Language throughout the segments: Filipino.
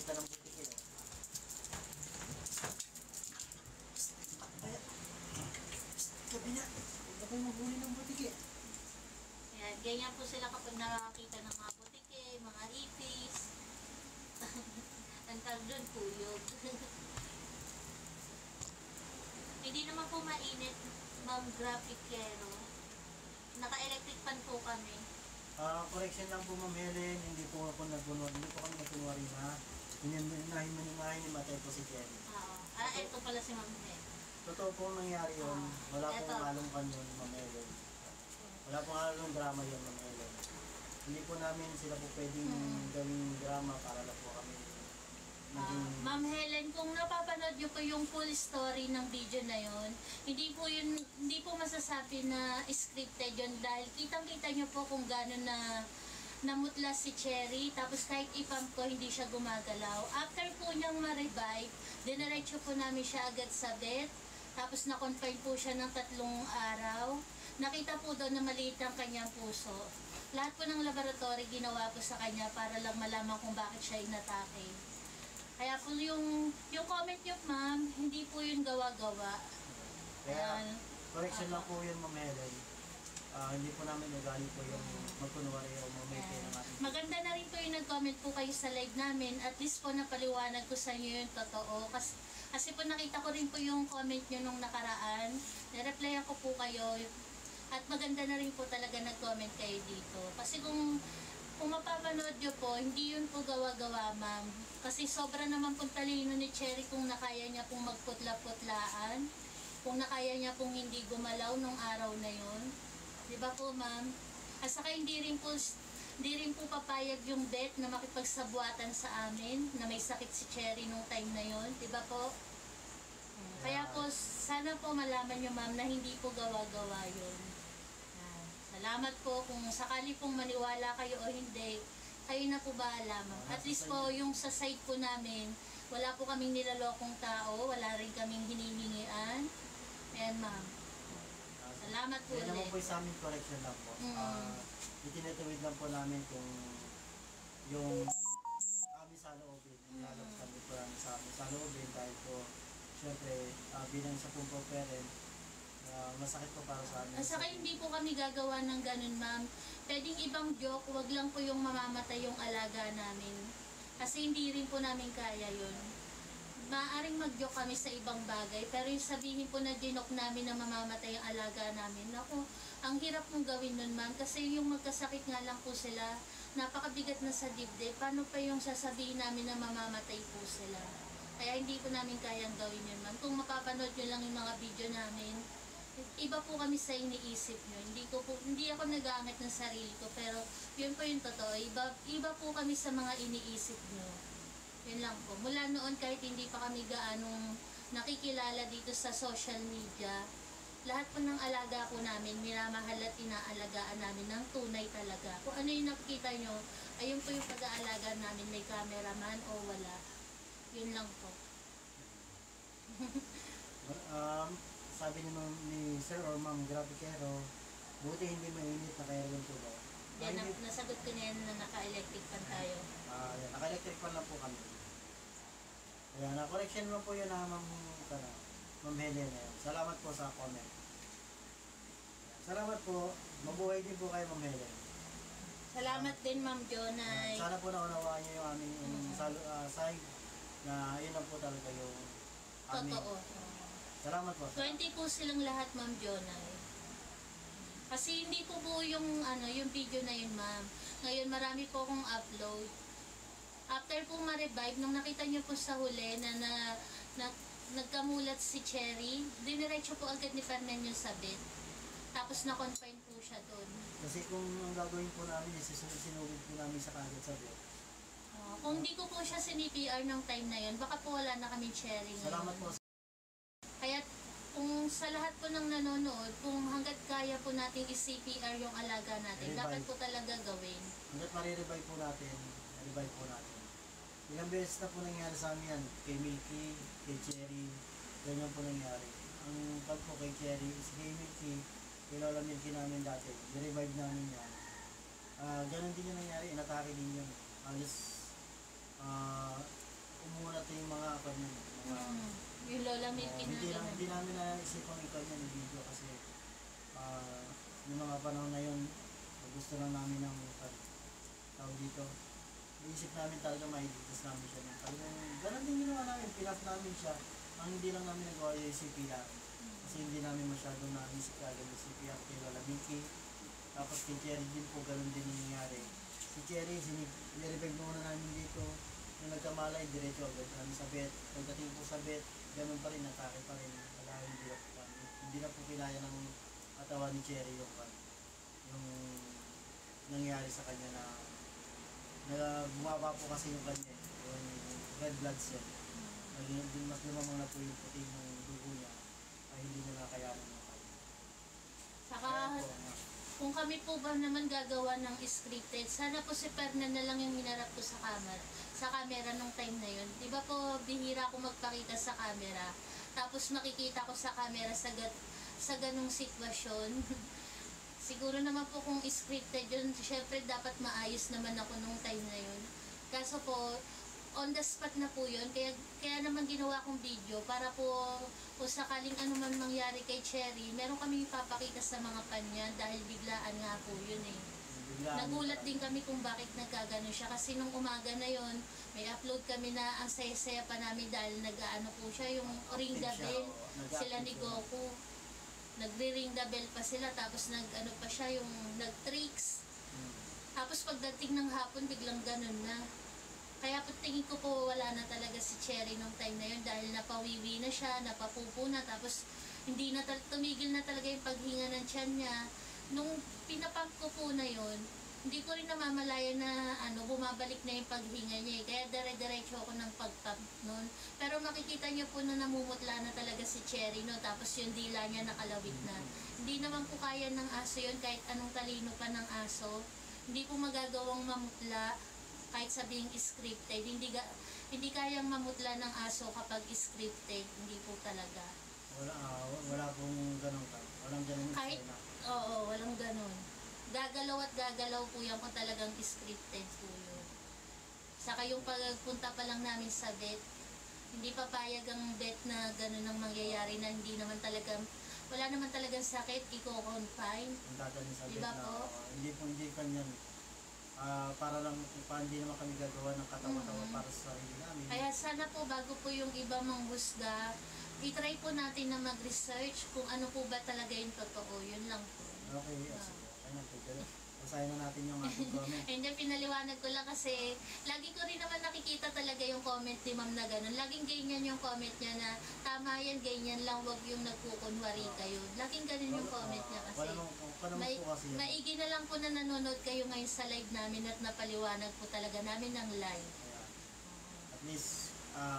pista ng butik eh. Ay, gabi na. Huwag na kayo maghuli ng butik eh. Ayan, ganyan po sila kapag nakakita ng mga butike, mga ipis. Ang tawag doon, tuyog. Hindi naman po mainit, Ma'am Graficero. Naka-electric pan po kami. Correction lang po, Ma'am Helen. Hindi po ako nagpunod. Hindi po kami nagpunwari na. Hinimahin ni Matay po si Jenny. Oo. Ito pala si Ma'am Helen. Totoo po nangyari yun. Wala pong halong kanyon, Ma'am Helen. Wala pong halong drama yun, Ma'am Helen. Hindi po namin sila po pwedeng gawing drama para lang po kami maging... Ma'am Helen, kung napapanood niyo po yung full story ng video na yun, hindi po masasabi na scripted yun dahil kitang-kita niyo po kung gano'n na namutla si Cherry, tapos kahit ipam ko, hindi siya gumagalaw. After po niyang ma-revive, dinaretso po namin siya agad sa bed, tapos na-confine po siya ng 3 araw. Nakita po doon na maliit ang kanyang puso. Lahat po ng laboratory ginawa po sa kanya para lang malaman kung bakit siya inatake. Kaya po yung comment niyo, ma'am, hindi po yun gawa-gawa. Kaya, correction lang po yun, Ma'am Helen. Hindi po namin nagali po yung magkunwari o mamete ng ating... Maganda na rin po yung nag-comment po kayo sa live namin. At least po napaliwanag ko sa inyo yung totoo. Kasi po nakita ko rin po yung comment nyo nung nakaraan. Nireplyan ko po kayo. At maganda na rin po talaga nag-comment kayo dito. Kasi kung mapapanood nyo po, hindi yun po gawa-gawa, ma'am. Kasi sobra naman pong talino ni Cherry kung nakaya niya pong magputla-putlaan. Kung nakaya niya pong hindi gumalaw nung araw na yun. Diba po, ma'am? At saka hindi rin po papayag yung vet na makipagsabuatan sa amin na may sakit si Cherry nung time na yun. Diba po? Kaya po, sana po malaman nyo, ma'am, na hindi po gawa-gawa yun. Salamat po. Kung sakali pong maniwala kayo o hindi, kayo na po bahala, ma'am. At least po, yung sa side po namin, wala po kaming nilalokong tao, wala rin kaming hinihingian. Ayan, ma'am. Salamat po ulit. Yan naman po sa amin, correction lang po. Itinatuwid lang po namin kung yung amin sa loobin, lalabas kami po namin sa amin sa loobin dahil po, syempre, bilang sa pong parent, masakit po para sa amin. At saka hindi po kami gagawa ng ganun, ma'am. Pwedeng ibang joke, wag lang po yung mamamatay yung alaga namin. Kasi hindi rin po namin kaya yun. Maaaring mag-joke kami sa ibang bagay, pero yung sabihin po na dinok namin na mamamatay ang alaga namin, naku, ang hirap mong gawin nun, ma'am. Kasi yung magkasakit nga lang po sila, napakabigat na sa dibdib. Paano pa yung sasabihin namin na mamamatay po sila? Kaya hindi po namin kayang gawin yun, ma'am. Kung mapapanood nyo lang yung mga video namin, iba po kami sa iniisip nyo. Hindi ako nag-aangat ng sarili ko, pero yun po yung totoo. Iba po kami sa mga iniisip nyo. Yun lang po. Mula noon, kahit hindi pa kami gaanong nakikilala dito sa social media, lahat po ng alaga po namin, minamahal at inaalagaan namin ng tunay talaga. Kung ano yung nakikita nyo, ayun po yung pag-aalaga namin, may cameraman o wala. Yun lang po. Sabi ni Sir or Ma'am Graficero, buti hindi mainit na kaya lang po ba? Yan, nasagot ko na yan na naka-electric pan tayo. Yan, naka-electric pan lang po kami. Ayan, na-correction lang po yun na Ma'am Helen. Salamat po sa comment. Salamat po. Mabuhay din po kayo, Ma'am Helen. Salamat din, Ma'am Jonay. Sana po naunawaan niyo yung aming side na yun lang po talaga yung aming... Totoo. Salamat po. 20 po silang lahat, Ma'am Jonay. Kasi hindi po yung video na yun, ma'am. Ngayon, marami po akong upload. After po ma-revive, nung nakita niyo po sa huli na nagkamulat si Cherry, diniretso po agad ni Fernan yung sabit. Tapos na-confine po siya doon. Kasi kung ang gagawin po namin, sinugod po namin sa kagad sabit. Kung hindi ko po siya sinipr ng time na yun, baka po wala na kami Cherry ngayon. Salamat po. Kaya kung sa lahat po ng nanonood, kung hanggat kaya po natin i-CPR yung alaga natin, dapat po talaga gawin. Hanggat marirevive po natin, revive po natin. Ilang beses na po nangyari sa amin yan, kay Milky, kay Cherry, ganyan po nangyari. Ang pag po kay Cherry is kay Milky, kay Lola Milky namin dati, i-revive namin yan. Ganon din yung nangyari, inatake din yun. Alas, Kuya Milky na Hindi ganun. namin naisipang ikaw niya ng video kasi yung mga panahon na yun, gusto lang namin ng tawag dito. Iisip namin talaga mailigtas namin siya. Talagang ganun din ginawa namin, pinap namin siya. Ang hindi lang namin nagawa yung CPR. Kasi hindi namin masyadong naisip agad yung CPR kay Lola Mickey. Tapos kay Cherry din po, ganun din yung nangyari. Si Cherry, nirevive muna namin dito. Nung nagkamalay, diretso agad kami sa vet. Pagdating po sa vet, ganun pa rin, atake pa rin. Wala, hindi na po kilaya ng katawan ni Cherry yung nangyari sa kanya na bumaba po kasi yung kanya, yung red blood cell. Mas lumamang na po yung puti ng dugo niya ay hindi niya nakayanan ng kanya. Saka, kung kami po ba naman gagawa ng scripted, sana po si Fernan na lang yung hinarap ko sa camera nung time na yun. Di ba po, bihira ako magpakita sa camera, tapos makikita ko sa camera sa ganong sitwasyon. Siguro naman po kung scripted yun, syempre dapat maayos naman ako nung time na yun. Kaso po, on the spot na po yun, kaya naman ginawa kong video para po kung sakaling ano man mangyari kay Cherry, meron kami ipapakita sa mga kanya dahil biglaan nga po yun eh. Nagulat din kami kung bakit nagkagano siya kasi nung umaga na yun, may upload kami na ang saya-saya pa namin dahil nag-ano po siya, yung ring the bell, sila ni Goku. Nagre-ring the bell pa sila, tapos nag-ano pa siya, yung nag-tricks. Tapos pagdating ng hapon, biglang ganun na. Kaya po tingin ko po wala na talaga si Cherry nung time na yun dahil napawiwi na siya, napapupo na, tapos hindi na tumigil na talaga yung paghinga ng tiyan niya. Nung pinapump ko po na yun, hindi ko rin namamalaya na bumabalik na yung paghinga niya eh. Kaya dire-diretso ako ng pag-pump nun. Pero makikita niyo po na namumutla na talaga si Cherry, no? Tapos yung dila niya nakalawit na. Hindi naman po kaya ng aso yun kahit anong talino pa ng aso. Hindi po magagawang mamutla kahit sabing scripted. Hindi kayang mamutla ng aso kapag scripted. Hindi po talaga. Wala pong ganun ka. Walang ganun kahit, oo, walang ganun. Gagalaw at gagalaw po yan kung talagang scripted po yun. Saka yung pagpunta pa lang namin sa vet, hindi papayag ang vet na gano'n ang mangyayari na hindi naman talagang, wala naman talagang sakit, i-confine. Ang dadalhin sa Diba vet na po? hindi kanyan. Para lang hindi naman kami gagawa ng katawa-tawa para sa sarili namin. Kaya sana po bago po yung iba manghusga, i-try po natin na mag-research kung ano po ba talaga yung totoo. Yun lang po. Okay, ayun po. Basahin na natin yung ating comment. Hindi, pinaliwanag ko lang kasi lagi ko rin naman nakikita talaga yung comment ni ma'am na gano'n. Laging ganyan yung comment niya na tama yan, ganyan lang, wag yung nagkukunwari kayo. Laging ganun yung comment niya kasi. Maigi na lang po na nanonood kayo ngayon sa live namin at napaliwanag po talaga namin ng live. At least,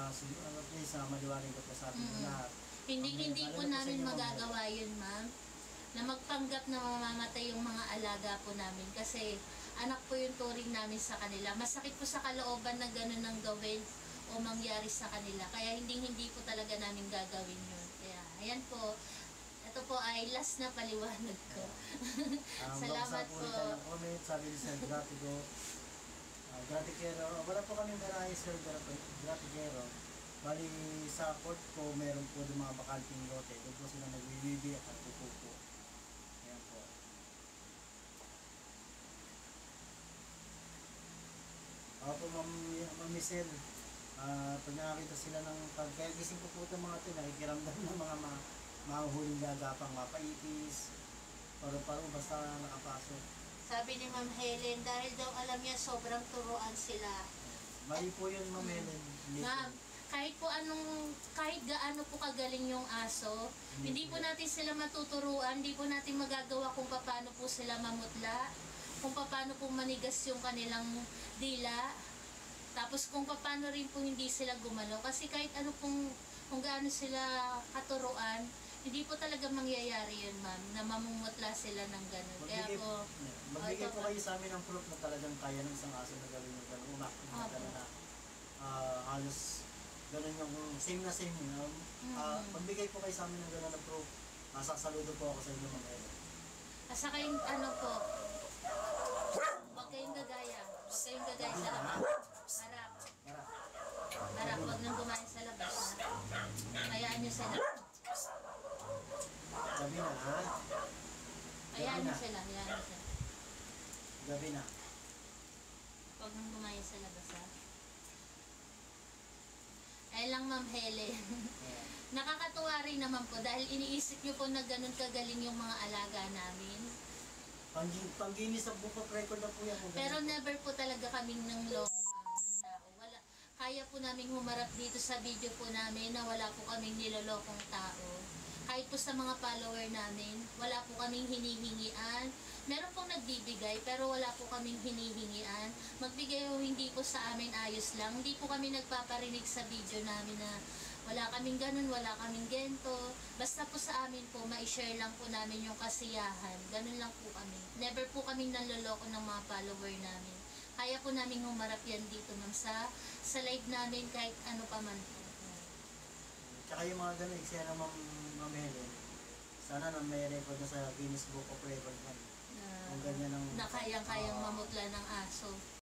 maliwanag ko po sa ating lahat. Hindi po namin magagawa yun, ma'am, na magpanggap na mamamatay yung mga alaga po namin kasi anak po yung turing namin sa kanila. Masakit po sa kalooban na gano'n ang gawin o mangyari sa kanila. Kaya hindi po talaga namin gagawin yun. Kaya ayan po, ito po ay last na paliwanag ko. Salamat po. Comment, sabi ni Sir Gratigo. Gratigero, wala po kami maraming Sir Gratigero. Bali sa court ko, meron po yung mga bakanting lote. Doon po sila nagwiwibi at nagpupupo. Ayan po. Ako po, Ma'am Michelle, pag nakakita sila ng kaya gising ko po itong mga ito, nakikiramdam ng mga mahuhuling gagapang, mapaipis, paro-paro, basta nakapasok. Sabi ni Ma'am Helen, dahil daw alam niya sobrang turuan sila. Mali po yun, Ma'am Helen. Ma'am, kahit gaano po kagaling yung aso, hindi po natin sila matuturuan, hindi po natin magagawa kung paano po sila mamutla, kung paano po manigas yung kanilang dila, tapos kung paano rin po hindi sila gumalaw. Kasi kahit ano pong, kung gaano sila katuruan, hindi po talaga mangyayari yun, ma'am, na mamumutla sila ng gano'n. Kaya po, magbigay po kayo sa amin ng proof na talagang kaya ng isang aso na gawin yung gano'n. Umakit na gano'n na halos gano'n yung same na same. Magbigay po kayo sa amin ng gano'n na proof. Sasaludo po ako sa inyo mga ito. Asa kayong ano po, huwag kayong gagaya. Huwag kayong gagaya sa labas. Harap. Harap, huwag nang kumain sa labas. Hayaan nyo sa Hayaan mo na. sila, hayaan mo sila. Gabi na. Huwag mong kumain sa labas, ha? Ay lang, Ma'am Helen. Ayan. Nakakatuwa rin naman po dahil iniisip niyo po na ganun kagaling yung mga alaga namin. Pangginis sa book of record na po yan. kung Pero ganun po. never po talaga kaming ng loko ng tao. Wala, kaya po naming humarap dito sa video po namin na wala po kaming nilolokong tao. Kahit po sa mga follower namin, wala po kaming hinihingian. Meron pong nagbibigay pero wala po kaming hinihingian. Magbigay o hindi po sa amin ayos lang. Hindi po kami nagpaparinig sa video namin na wala kaming ganun, wala kaming gento. Basta po sa amin po, ma-share lang po namin yung kasiyahan. Ganun lang po kami. Never po kaming nanloloko ng mga follower namin. Kaya po namin humarap yan dito ma'am sa live namin kahit ano pa man po. Tsaka yung mga ganun, eksena ng Ma'am Helen, sana na may record na sa Guinness Book of Record man. Kung ganyan ang... Na kayang-kayang mamutla ng aso.